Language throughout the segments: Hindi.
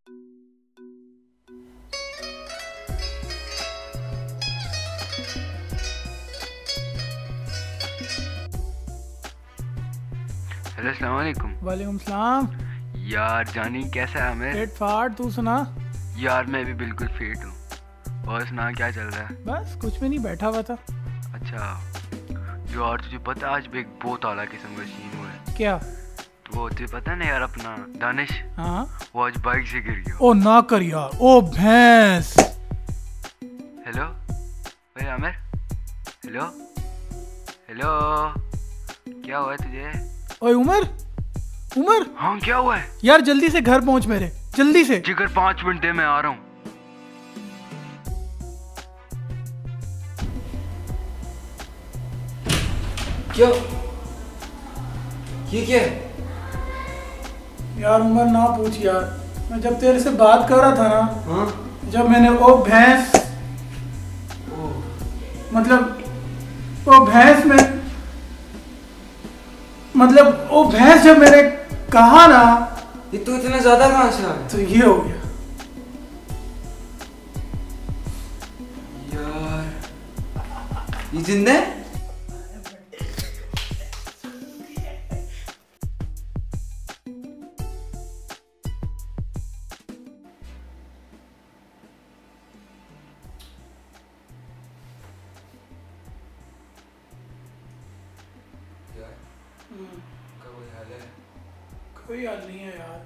हेलो अस्सलाम वालेकुम। वालेकुम सलाम। यार जानी कैसा है हमें? पेट फाड़, तू सुना? यार मैं भी बिल्कुल फिट हूँ। और सुना क्या चल रहा है? बस कुछ भी नहीं, बैठा हुआ था। अच्छा यार तुझे पता है आज भी एक बहुत आला किस्म का सीन हुआ है। क्या? तो वो तुझे पता है ना यार अपना दानिश, हाँ वो आज बाइक से गिर गया। ओ ना कर यार, ओ भैंस। हेलो भाई आमिर, हेलो हेलो, क्या हुआ है तुझे? ओए उमर, उमर। हाँ क्या हुआ है? यार जल्दी से घर पहुंच मेरे, जल्दी से। जिगर 5 मिनट दे, मैं आ रहा हूँ। क्यों? ये क्या है? यार उमर ना पूछ यार, मैं जब तेरे से बात कर रहा था ना, हाँ? जब मैंने ओ भैंस, मतलब ओ भैंस में, मतलब ओ भैंस जब मैंने कहा ना, ये तू इतना ज्यादा कहाँ से आ गया? तो ये हो गया। यार ये जिंदा है? कोई हल नहीं है यार।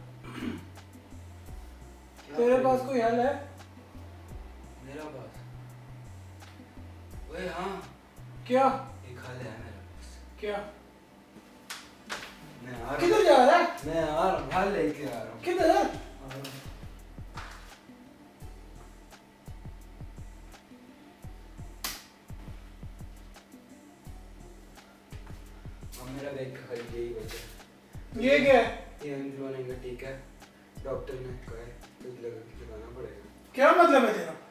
तेरे पास कोई हल है? मेरा पास? ओए हाँ, क्या? एक हल है मेरे पास। क्या? मैं आ रहा हूँ। किधर जा रहा है? मैं आ रहा हूँ, हल लेके आ रहा हूँ। किधर? अब मेरा बैग का हल यही बचा। ये क्या है? ये होने का टीका है, डॉक्टर ने कहा है कुछ लगाना पड़ेगा। क्या मतलब है तेरा?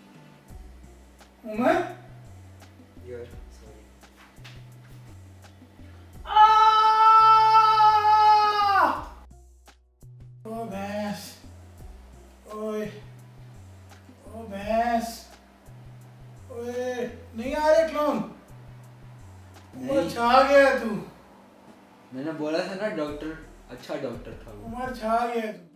उमर? यार सॉरी। ओ भैंस, ओए, ओ भैंस, ओए, नहीं आ रहे क्लोन? उमर छा गया तू। मैंने बोला था ना डॉक्टर, अच्छा डॉक्टर था वो। उमर छा गया तू।